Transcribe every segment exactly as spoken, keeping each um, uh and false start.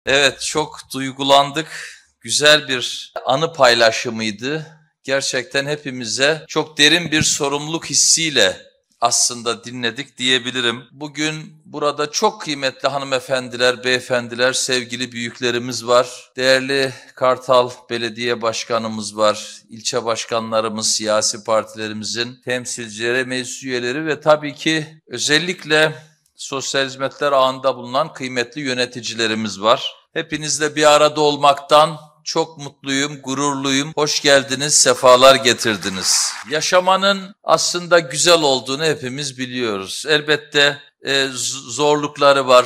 Evet, çok duygulandık. Güzel bir anı paylaşımıydı. Gerçekten hepimize çok derin bir sorumluluk hissiyle aslında dinledik diyebilirim. Bugün burada çok kıymetli hanımefendiler, beyefendiler, sevgili büyüklerimiz var. Değerli Kartal Belediye Başkanımız var. İlçe başkanlarımız, siyasi partilerimizin temsilcileri, meclis üyeleri ve tabii ki özellikle sosyal hizmetler ağında bulunan kıymetli yöneticilerimiz var. Hepinizle bir arada olmaktan çok mutluyum, gururluyum. Hoş geldiniz, sefalar getirdiniz. Yaşamanın aslında güzel olduğunu hepimiz biliyoruz. Elbette e, zorlukları var.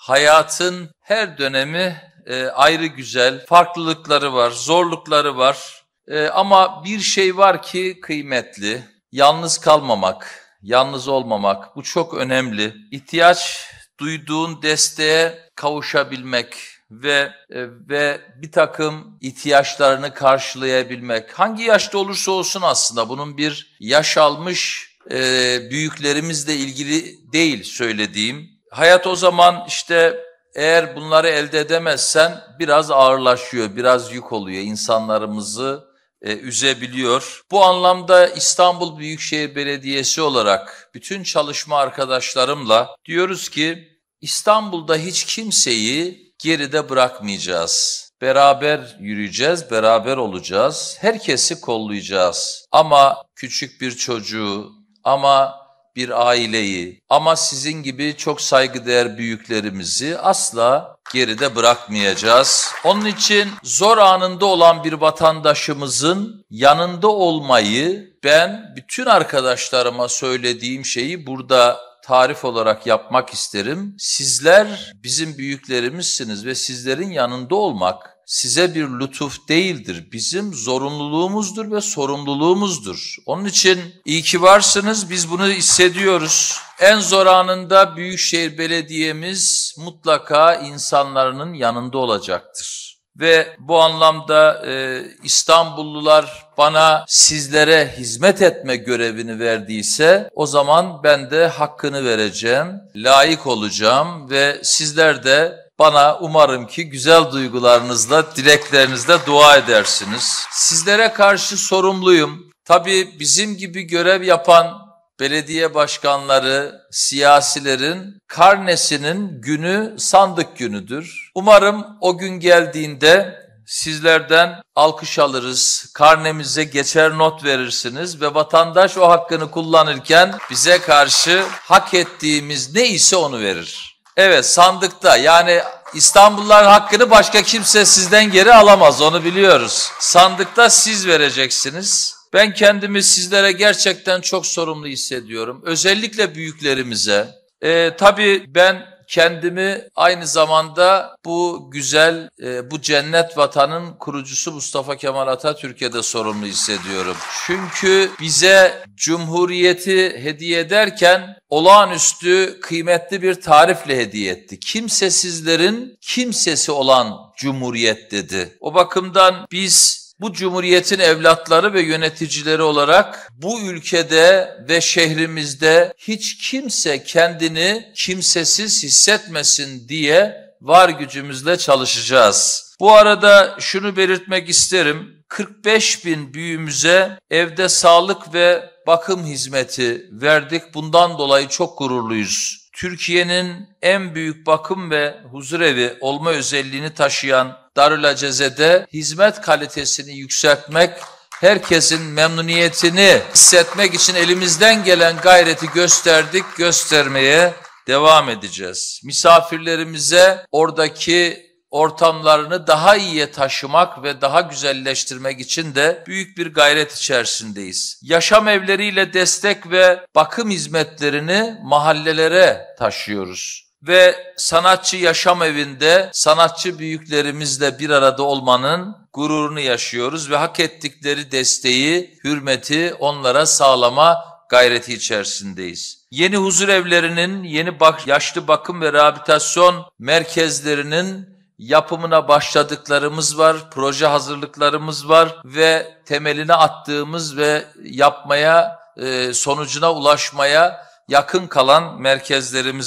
Hayatın her dönemi e, ayrı güzel, farklılıkları var, zorlukları var. E, ama bir şey var ki kıymetli, yalnız kalmamak. Yalnız olmamak, bu çok önemli. İhtiyaç duyduğun desteğe kavuşabilmek ve e, ve bir takım ihtiyaçlarını karşılayabilmek. Hangi yaşta olursa olsun aslında bunun bir yaş almış e, büyüklerimizle ilgili değil söylediğim. Hayat o zaman işte eğer bunları elde edemezsen biraz ağırlaşıyor, biraz yük oluyor insanlarımızı. E, üzebiliyor. Bu anlamda İstanbul Büyükşehir Belediyesi olarak bütün çalışma arkadaşlarımla diyoruz ki İstanbul'da hiç kimseyi geride bırakmayacağız. Beraber yürüyeceğiz, beraber olacağız. Herkesi kollayacağız. Ama küçük bir çocuğu, ama bir aileyi, ama sizin gibi çok saygıdeğer büyüklerimizi asla geride bırakmayacağız. Onun için zor anında olan bir vatandaşımızın yanında olmayı ben bütün arkadaşlarıma söylediğim şeyi burada tarif olarak yapmak isterim. Sizler bizim büyüklerimizsiniz ve sizlerin yanında olmak size bir lütuf değildir. Bizim zorunluluğumuzdur ve sorumluluğumuzdur. Onun için iyi ki varsınız, biz bunu hissediyoruz. En zor anında Büyükşehir Belediye'miz mutlaka insanların yanında olacaktır. Ve bu anlamda e, İstanbullular bana sizlere hizmet etme görevini verdiyse o zaman ben de hakkını vereceğim, layık olacağım ve sizler de bana umarım ki güzel duygularınızla, dileklerinizle dua edersiniz. Sizlere karşı sorumluyum. Tabii bizim gibi görev yapan belediye başkanları, siyasilerin karnesinin günü sandık günüdür. Umarım o gün geldiğinde sizlerden alkış alırız, karnemize geçer not verirsiniz ve vatandaş o hakkını kullanırken bize karşı hak ettiğimiz neyse onu verir. Evet, sandıkta, yani İstanbulluların hakkını başka kimse sizden geri alamaz, onu biliyoruz. Sandıkta siz vereceksiniz. Ben kendimi sizlere gerçekten çok sorumlu hissediyorum. Özellikle büyüklerimize. Ee, tabii ben kendimi aynı zamanda bu güzel, e, bu cennet vatanın kurucusu Mustafa Kemal Atatürk'e de sorumlu hissediyorum. Çünkü bize Cumhuriyeti hediye ederken olağanüstü kıymetli bir tarifle hediye etti. Kimsesizlerin kimsesi olan Cumhuriyet dedi. O bakımdan biz bu cumhuriyetin evlatları ve yöneticileri olarak bu ülkede ve şehrimizde hiç kimse kendini kimsesiz hissetmesin diye var gücümüzle çalışacağız. Bu arada şunu belirtmek isterim. kırk beş bin büyüğümüze evde sağlık ve bakım hizmeti verdik. Bundan dolayı çok gururluyuz. Türkiye'nin en büyük bakım ve huzurevi olma özelliğini taşıyan Darülaceze'de hizmet kalitesini yükseltmek, herkesin memnuniyetini hissetmek için elimizden gelen gayreti gösterdik, göstermeye devam edeceğiz. Misafirlerimize oradaki ortamlarını daha iyiye taşımak ve daha güzelleştirmek için de büyük bir gayret içerisindeyiz. Yaşam evleriyle destek ve bakım hizmetlerini mahallelere taşıyoruz. Ve sanatçı yaşam evinde sanatçı büyüklerimizle bir arada olmanın gururunu yaşıyoruz ve hak ettikleri desteği, hürmeti onlara sağlama gayreti içerisindeyiz. Yeni huzur evlerinin, yeni bak yaşlı bakım ve rehabilitasyon merkezlerinin yapımına başladıklarımız var, proje hazırlıklarımız var ve temeline attığımız ve yapmaya, sonucuna ulaşmaya yakın kalan merkezlerimiz var.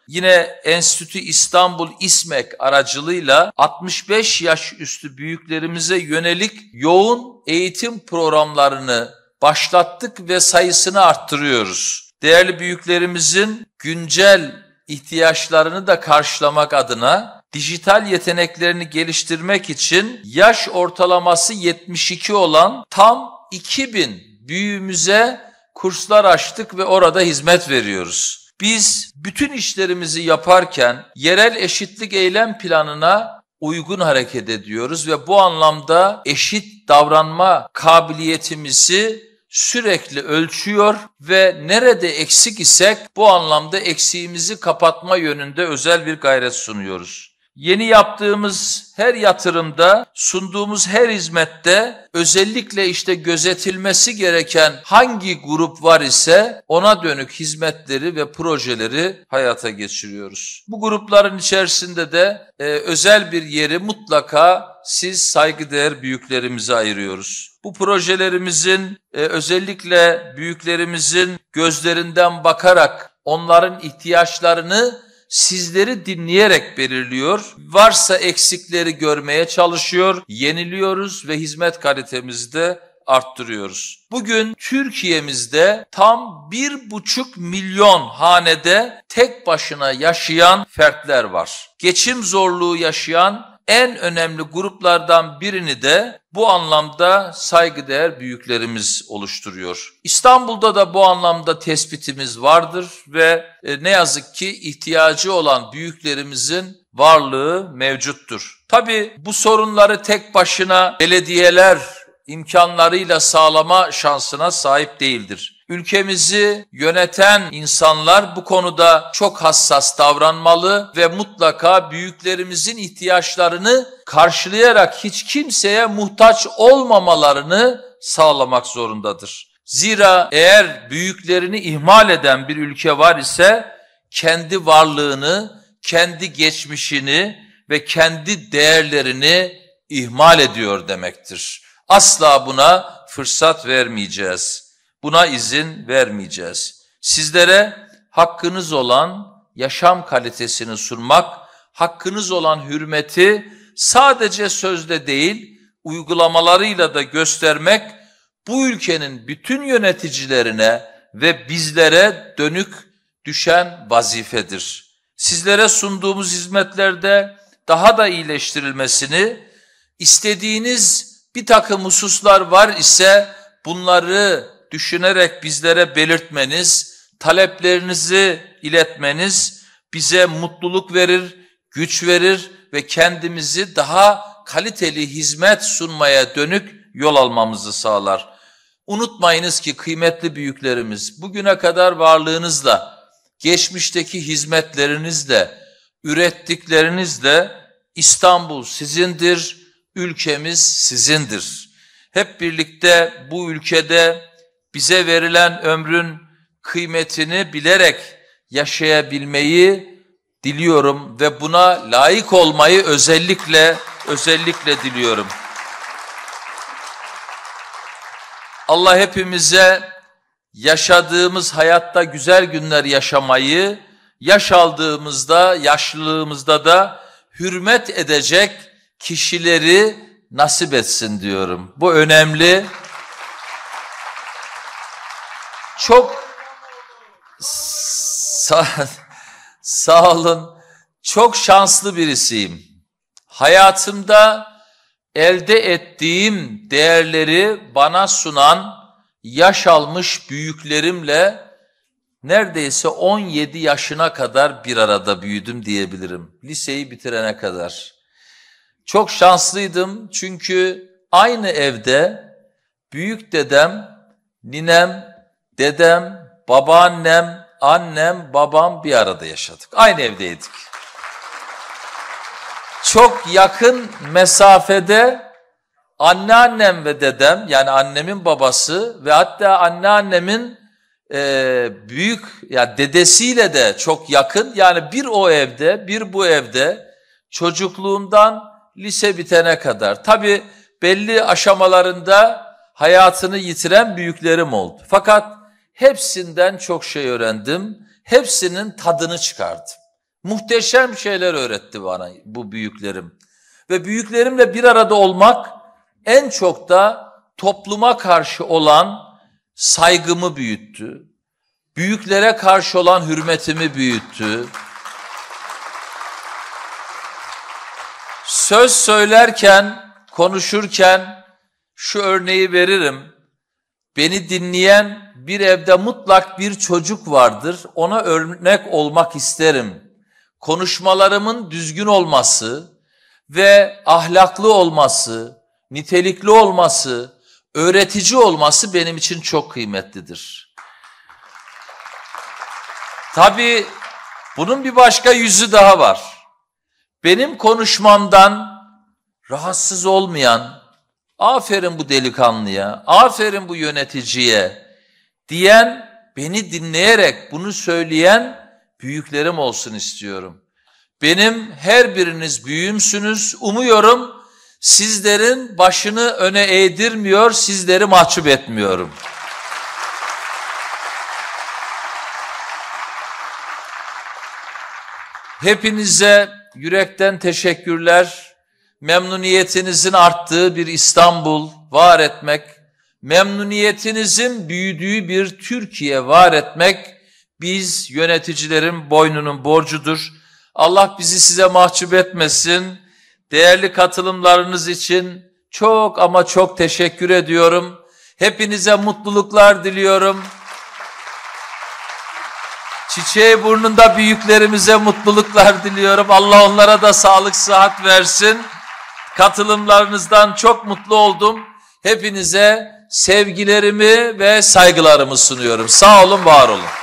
Yine Enstitü İstanbul İSMEK aracılığıyla altmış beş yaş üstü büyüklerimize yönelik yoğun eğitim programlarını başlattık ve sayısını arttırıyoruz. Değerli büyüklerimizin güncel ihtiyaçlarını da karşılamak adına dijital yeteneklerini geliştirmek için yaş ortalaması yetmiş iki olan tam iki bin büyüğümüze kurslar açtık ve orada hizmet veriyoruz. Biz bütün işlerimizi yaparken yerel eşitlik eylem planına uygun hareket ediyoruz ve bu anlamda eşit davranma kabiliyetimizi sürekli ölçüyor ve nerede eksik isek bu anlamda eksiğimizi kapatma yönünde özel bir gayret sunuyoruz. Yeni yaptığımız her yatırımda, sunduğumuz her hizmette özellikle işte gözetilmesi gereken hangi grup var ise ona dönük hizmetleri ve projeleri hayata geçiriyoruz. Bu grupların içerisinde de e, özel bir yeri mutlaka siz saygıdeğer büyüklerimize ayırıyoruz. Bu projelerimizin e, özellikle büyüklerimizin gözlerinden bakarak onların ihtiyaçlarını sizleri dinleyerek belirliyor, varsa eksikleri görmeye çalışıyor, yeniliyoruz ve hizmet kalitemizi de arttırıyoruz. Bugün Türkiye'mizde tam bir buçuk milyon hanede tek başına yaşayan fertler var. Geçim zorluğu yaşayan en önemli gruplardan birini de bu anlamda saygıdeğer büyüklerimiz oluşturuyor. İstanbul'da da bu anlamda tespitimiz vardır ve ne yazık ki ihtiyacı olan büyüklerimizin varlığı mevcuttur. Tabii bu sorunları tek başına belediyeler imkanlarıyla sağlama şansına sahip değildir. Ülkemizi yöneten insanlar bu konuda çok hassas davranmalı ve mutlaka büyüklerimizin ihtiyaçlarını karşılayarak hiç kimseye muhtaç olmamalarını sağlamak zorundadır. Zira eğer büyüklerini ihmal eden bir ülke var ise kendi varlığını, kendi geçmişini ve kendi değerlerini ihmal ediyor demektir. Asla buna fırsat vermeyeceğiz. Buna izin vermeyeceğiz. Sizlere hakkınız olan yaşam kalitesini sunmak, hakkınız olan hürmeti sadece sözde değil, uygulamalarıyla da göstermek bu ülkenin bütün yöneticilerine ve bizlere dönük düşen vazifedir. Sizlere sunduğumuz hizmetlerde daha da iyileştirilmesini, istediğiniz bir takım hususlar var ise bunları düşünerek bizlere belirtmeniz, taleplerinizi iletmeniz bize mutluluk verir, güç verir ve kendimizi daha kaliteli hizmet sunmaya dönük yol almamızı sağlar. Unutmayınız ki kıymetli büyüklerimiz, bugüne kadar varlığınızla, geçmişteki hizmetlerinizle, ürettiklerinizle İstanbul sizindir, ülkemiz sizindir. Hep birlikte bu ülkede bize verilen ömrün kıymetini bilerek yaşayabilmeyi diliyorum ve buna layık olmayı özellikle özellikle diliyorum. Allah hepimize yaşadığımız hayatta güzel günler yaşamayı, yaş aldığımızda, yaşlılığımızda da hürmet edecek kişileri nasip etsin diyorum. Bu önemli. Çok sağ, sağ olun. Çok şanslı birisiyim. Hayatımda elde ettiğim değerleri bana sunan yaş almış büyüklerimle neredeyse on yedi yaşına kadar bir arada büyüdüm diyebilirim. Liseyi bitirene kadar. Çok şanslıydım çünkü aynı evde büyük dedem, ninem, dedem, babaannem, annem, babam bir arada yaşadık. Aynı evdeydik. Çok yakın mesafede anneannem ve dedem, yani annemin babası ve hatta anneannemin e, büyük ya yani dedesiyle de çok yakın. Yani bir o evde, bir bu evde çocukluğumdan lise bitene kadar. Tabii belli aşamalarında hayatını yitiren büyüklerim oldu. Fakat hepsinden çok şey öğrendim. Hepsinin tadını çıkardım. Muhteşem şeyler öğretti bana bu büyüklerim. Ve büyüklerimle bir arada olmak en çok da topluma karşı olan saygımı büyüttü. Büyüklere karşı olan hürmetimi büyüttü. Söz söylerken, konuşurken şu örneği veririm. Beni dinleyen bir evde mutlak bir çocuk vardır. Ona örnek olmak isterim. Konuşmalarımın düzgün olması ve ahlaklı olması, nitelikli olması, öğretici olması benim için çok kıymetlidir. Tabii bunun bir başka yüzü daha var. Benim konuşmamdan rahatsız olmayan, aferin bu delikanlıya, aferin bu yöneticiye diyen, beni dinleyerek bunu söyleyen büyüklerim olsun istiyorum. Benim her biriniz büyüğümsünüz. Umuyorum sizlerin başını öne eğdirmiyor, sizleri mahcup etmiyorum. Hepinize yürekten teşekkürler. Memnuniyetinizin arttığı bir İstanbul var etmek, memnuniyetinizin büyüdüğü bir Türkiye var etmek biz yöneticilerin boynunun borcudur. Allah bizi size mahcup etmesin. Değerli katılımlarınız için çok ama çok teşekkür ediyorum. Hepinize mutluluklar diliyorum. Çiçeği burnunda büyüklerimize mutluluklar diliyorum. Allah onlara da sağlık, sıhhat versin. Katılımlarınızdan çok mutlu oldum. Hepinize sevgilerimi ve saygılarımı sunuyorum. Sağ olun, var olun.